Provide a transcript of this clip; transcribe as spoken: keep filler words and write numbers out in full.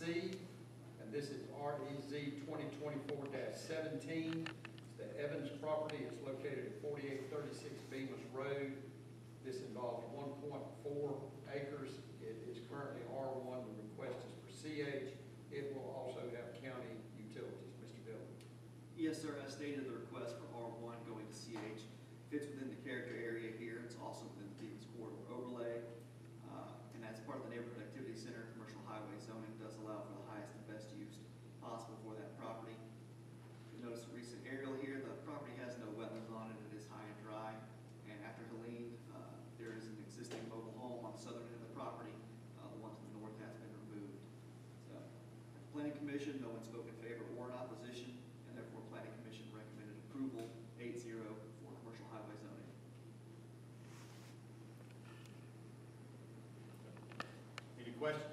C, and this is R E Z twenty twenty-four seventeen. It's the Evans property. It's located at forty-eight thirty-six Bemis Road. This involves one point four acres. It is currently R one. The request is for C H. It will also have county utilities. Mister Bill. Yes, sir. As stated, the request for R one going to C H fits within the character area here. It's also within the Stevens Corridor overlay. Uh, and as part of the Neighborhood Activity Center, commercial highway zoning does allow for the highest and best use possible for that property. You'll notice a recent aerial here. The property has no wetlands on it. It is high and dry. And after Helene, uh, there is an existing mobile home on the southern end of the property. Uh, the one to the north has been removed. So, at the Planning Commission, no one spoke in favor or in opposition, and therefore Planning Commission recommended approval eight zero for commercial highway zoning. Any questions?